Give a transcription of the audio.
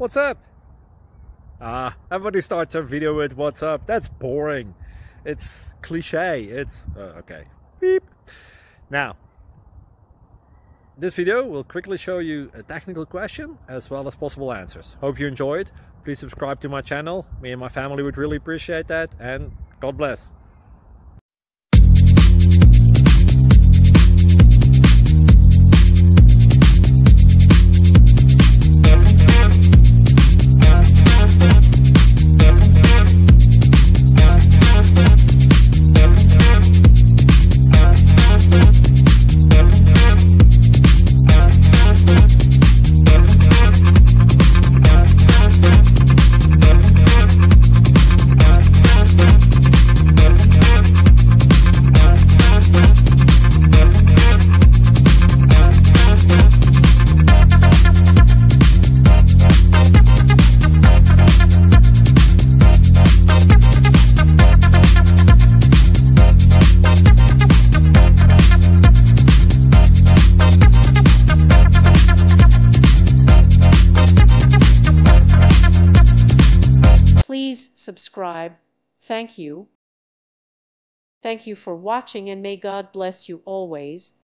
What's up? Everybody starts their video with what's up. That's boring. It's cliche. It's okay. Beep. Now, this video will quickly show you a technical question as well as possible answers. Hope you enjoy it. Please subscribe to my channel. Me and my family would really appreciate that, and God bless. Please subscribe. Thank you. Thank you for watching, and may God bless you always.